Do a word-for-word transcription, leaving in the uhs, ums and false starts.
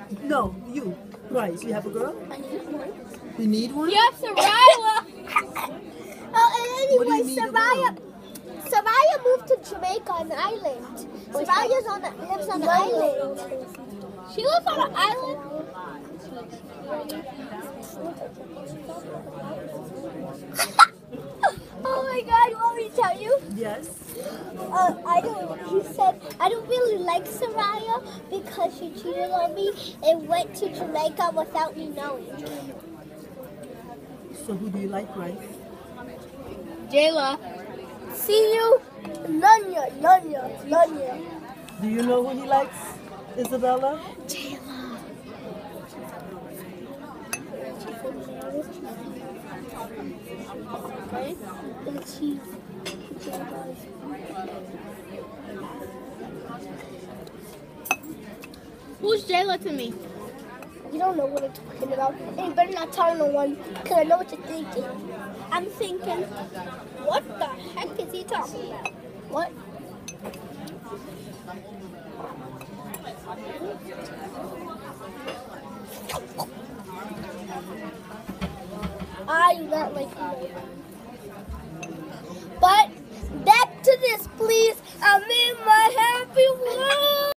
No, you. Bryce, you have a girl? I need one. You need one? Yes, Soraya. Oh, and What do you anyway, need a Soraya, Soraya moved to Jamaica, an island. Soraya's on the, lives on the island. She lives on an island. Oh my God! Want me to tell you? Yes. Uh, I don't. He said I don't really like Soraya because she cheated on me and went to Jamaica without me knowing. So who do you like, Bryce? Jayla. See you, Nunya, Nunya, Nunya. Do you know who he likes, Isabella? Right? And she. Who's Jayla to me? You don't know what I'm talking about. And you better not tell no one, because I know what you're thinking. I'm thinking, what the heck is he talking about? What? I do not like you. But back to this, please. I'm in my happy world.